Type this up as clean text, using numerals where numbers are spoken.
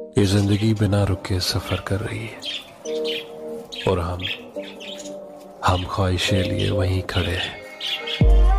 ये जिंदगी बिना रुके सफर कर रही है और हम ख्वाहिशें लिए वहीं खड़े हैं।